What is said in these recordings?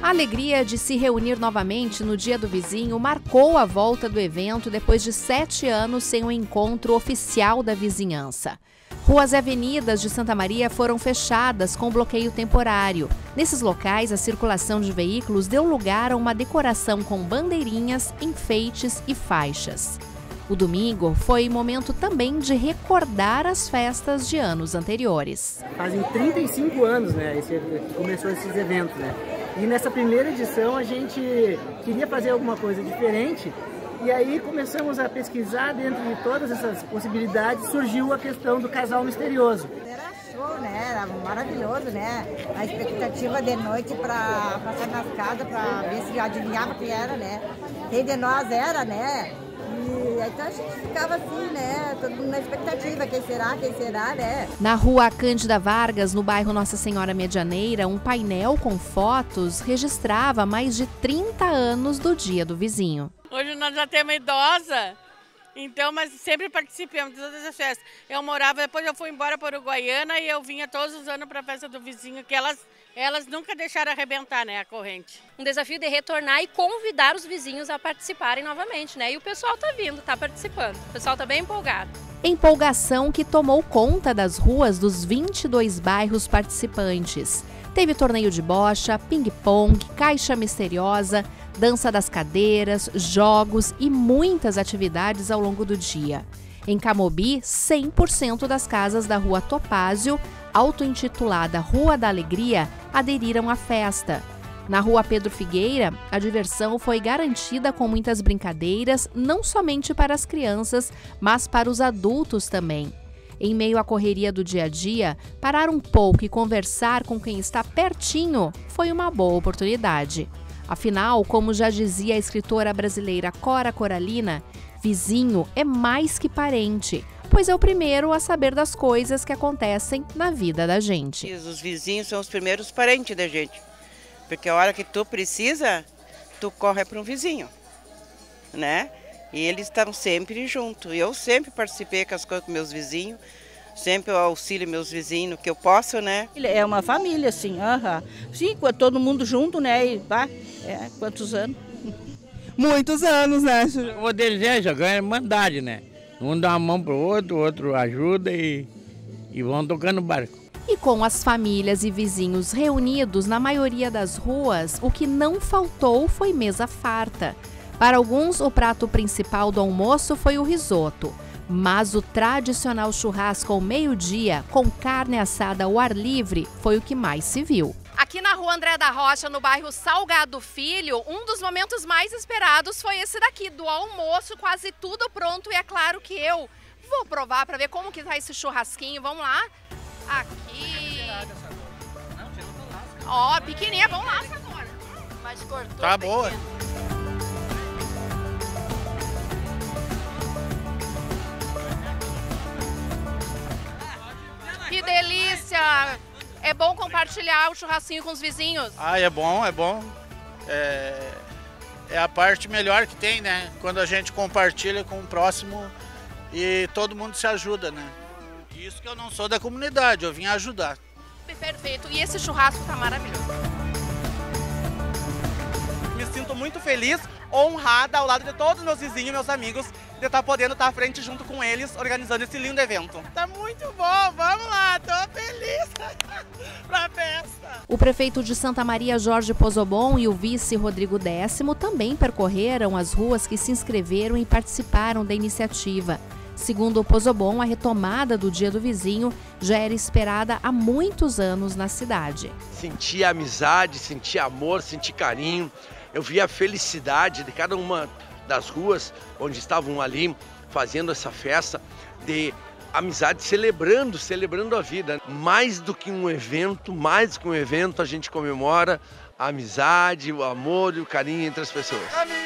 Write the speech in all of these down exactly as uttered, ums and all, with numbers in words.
A alegria de se reunir novamente no Dia do Vizinho marcou a volta do evento depois de sete anos sem um encontro oficial da vizinhança. Ruas e avenidas de Santa Maria foram fechadas com bloqueio temporário. Nesses locais, a circulação de veículos deu lugar a uma decoração com bandeirinhas, enfeites e faixas. O domingo foi momento também de recordar as festas de anos anteriores. Fazem trinta e cinco anos, né, esse, que começou esses eventos, né? E nessa primeira edição a gente queria fazer alguma coisa diferente. E aí começamos a pesquisar, dentro de todas essas possibilidades, surgiu a questão do casal misterioso. Era show, né? Era maravilhoso, né? A expectativa de noite para passar nas casas, para ver se adivinhava quem era, né? Quem de nós era, né? E então a gente ficava assim, né? Todo mundo na expectativa, quem será, quem será, né? Na rua Cândida Vargas, no bairro Nossa Senhora Medianeira, um painel com fotos registrava mais de trinta anos do Dia do Vizinho. Hoje nós já temos idosa, então, mas sempre participamos de todas as festas. Eu morava, depois eu fui embora para Uruguaiana e eu vinha todos os anos para a festa do vizinho, que elas, elas nunca deixaram arrebentar, né, a corrente. Um desafio de retornar e convidar os vizinhos a participarem novamente, né? E o pessoal está vindo, está participando. O pessoal está bem empolgado. Empolgação que tomou conta das ruas dos vinte e dois bairros participantes. Teve torneio de bocha, ping-pong, caixa misteriosa, dança das cadeiras, jogos e muitas atividades ao longo do dia. Em Camobi, cem por cento das casas da Rua Topázio, auto-intitulada Rua da Alegria, aderiram à festa. Na Rua Pedro Figueira, a diversão foi garantida com muitas brincadeiras, não somente para as crianças, mas para os adultos também. Em meio à correria do dia a dia, parar um pouco e conversar com quem está pertinho foi uma boa oportunidade. Afinal, como já dizia a escritora brasileira Cora Coralina, vizinho é mais que parente, pois é o primeiro a saber das coisas que acontecem na vida da gente. Os vizinhos são os primeiros parentes da gente, porque a hora que tu precisa, tu corre para um vizinho, né? E eles estão sempre juntos. Eu sempre participei com as coisas com meus vizinhos, sempre eu auxilio meus vizinhos no que eu posso, né? É uma família, assim, aham. Sim, todo mundo junto, né? E, pá, é, quantos anos? Muitos anos, né? O desejo ganha irmandade, né? Um dá uma mão pro outro, o outro ajuda e, e vão tocando barco. E com as famílias e vizinhos reunidos na maioria das ruas, o que não faltou foi mesa farta. Para alguns, o prato principal do almoço foi o risoto, mas o tradicional churrasco ao meio-dia, com carne assada ao ar livre, foi o que mais se viu. Aqui na Rua André da Rocha, no bairro Salgado Filho, um dos momentos mais esperados foi esse daqui, do almoço, quase tudo pronto. E é claro que eu vou provar para ver como que tá esse churrasquinho. Vamos lá? Aqui. Ó, pequenininha, vamos lá agora. Mas cortou. Tá boa. Que delícia! É bom compartilhar o churrasquinho com os vizinhos? Ah, é bom, é bom. É, é a parte melhor que tem, né? Quando a gente compartilha com o próximo e todo mundo se ajuda, né? Isso que eu não sou da comunidade, eu vim ajudar. Perfeito. E esse churrasco tá maravilhoso. Me sinto muito feliz, honrada ao lado de todos os meus vizinhos e meus amigos, de estar podendo estar à frente junto com eles, organizando esse lindo evento. Tá muito bom, vamos lá, tô feliz pra festa. O prefeito de Santa Maria, Jorge Pozobon, e o vice Rodrigo Décimo também percorreram as ruas que se inscreveram e participaram da iniciativa. Segundo o Pozobon, a retomada do Dia do Vizinho já era esperada há muitos anos na cidade. Senti amizade, senti amor, senti carinho. Eu vi a felicidade de cada uma das ruas onde estavam ali fazendo essa festa de amizade, celebrando, celebrando a vida. Mais do que um evento, mais do que um evento, a gente comemora a amizade, o amor e o carinho entre as pessoas.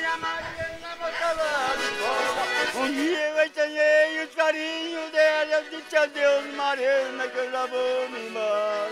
Um dia eu estranhei os carinhos dela, eu disse adeus, Mariana, que eu já vou me embora.